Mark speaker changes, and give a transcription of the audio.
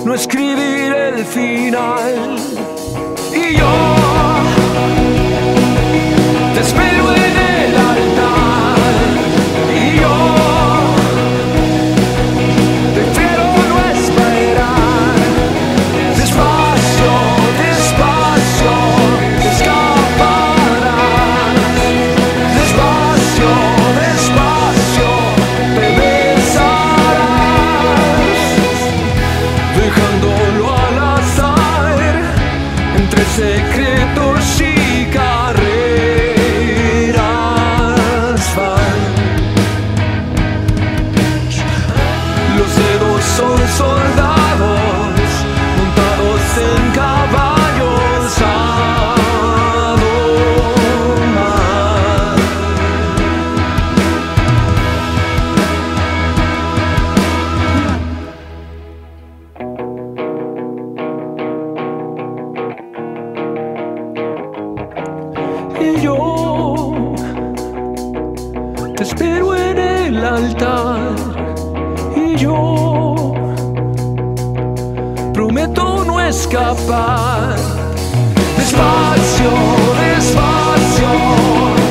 Speaker 1: no escribir el final. Y yo te espero en el altar. Y yo prefiero no esperar. Despacio, despacio, te escaparás. Despacio, despacio, te besarás. Dejándolo al azar, entre secretos y carreras van. Los dedos son soldados montados en caballos a domar. Y yo te espero en el altar. Y yo prometo no escapar. Despacio, despacio.